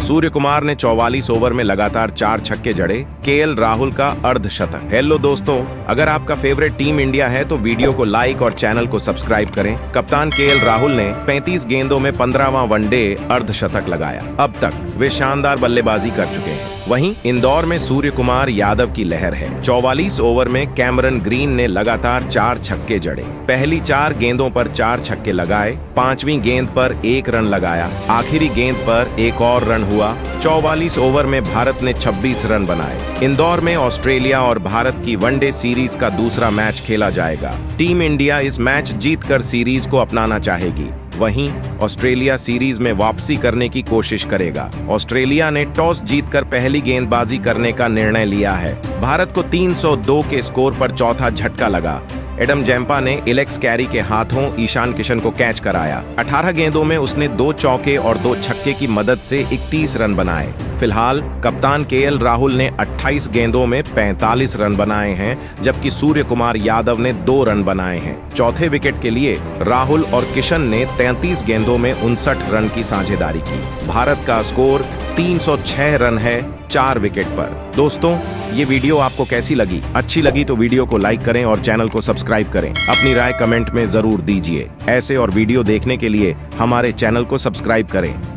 सूर्य कुमार ने 44 ओवर में लगातार 4 छक्के जड़े। केएल राहुल का अर्धशतक। हेलो दोस्तों, अगर आपका फेवरेट टीम इंडिया है तो वीडियो को लाइक और चैनल को सब्सक्राइब करें। कप्तान केएल राहुल ने 35 गेंदों में 15वां वनडे अर्धशतक लगाया। अब तक वे शानदार बल्लेबाजी कर चुके हैं। वहीं इंदौर में सूर्य कुमार यादव की लहर है। 44 ओवर में कैमरन ग्रीन ने लगातार 4 छक्के जड़े। पहली 4 गेंदों पर 4 छक्के लगाए। 5वीं गेंद पर 1 रन लगाया। आखिरी गेंद पर एक और रन हुआ। 44 ओवर में भारत ने 26 रन बनाए। इंदौर में ऑस्ट्रेलिया और भारत की वनडे सीरीज का दूसरा मैच खेला जाएगा। टीम इंडिया इस मैच जीतकर सीरीज को अपनाना चाहेगी। वहीं ऑस्ट्रेलिया सीरीज में वापसी करने की कोशिश करेगा। ऑस्ट्रेलिया ने टॉस जीतकर पहली गेंदबाजी करने का निर्णय लिया है। भारत को 302 के स्कोर पर चौथा झटका लगा। एडम जैम्पा ने एलेक्स कैरी के हाथों ईशान किशन को कैच कराया। 18 गेंदों में उसने 2 चौके और 2 छक्के की मदद से 31 रन बनाए। फिलहाल कप्तान केएल राहुल ने 28 गेंदों में 45 रन बनाए हैं, जबकि सूर्य कुमार यादव ने 2 रन बनाए हैं। चौथे विकेट के लिए राहुल और किशन ने 33 गेंदों में 59 रन की साझेदारी की। भारत का स्कोर 306 रन है 4 विकेट पर। दोस्तों, ये वीडियो आपको कैसी लगी? अच्छी लगी तो वीडियो को लाइक करें और चैनल को सब्सक्राइब करें। अपनी राय कमेंट में जरूर दीजिए। ऐसे और वीडियो देखने के लिए हमारे चैनल को सब्सक्राइब करें।